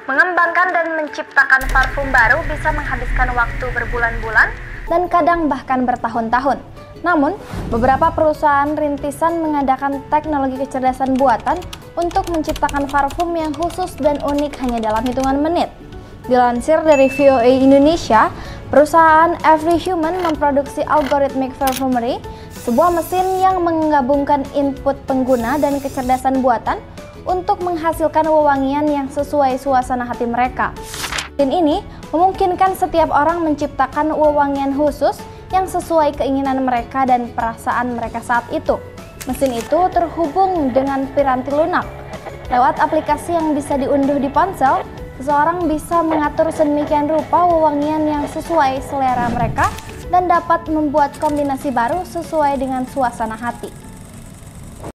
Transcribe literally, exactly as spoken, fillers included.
Mengembangkan dan menciptakan parfum baru bisa menghabiskan waktu berbulan-bulan dan kadang bahkan bertahun-tahun. Namun, beberapa perusahaan rintisan mengadakan teknologi kecerdasan buatan untuk menciptakan parfum yang khusus dan unik hanya dalam hitungan menit. Dilansir dari V O A Indonesia, perusahaan Every Human memproduksi Algorithmic Perfumery, sebuah mesin yang menggabungkan input pengguna dan kecerdasan buatan untuk menghasilkan wewangian yang sesuai suasana hati mereka. Mesin ini memungkinkan setiap orang menciptakan wewangian khusus yang sesuai keinginan mereka dan perasaan mereka saat itu. Mesin itu terhubung dengan piranti lunak. Lewat aplikasi yang bisa diunduh di ponsel, seseorang bisa mengatur sedemikian rupa wewangian yang sesuai selera mereka dan dapat membuat kombinasi baru sesuai dengan suasana hati.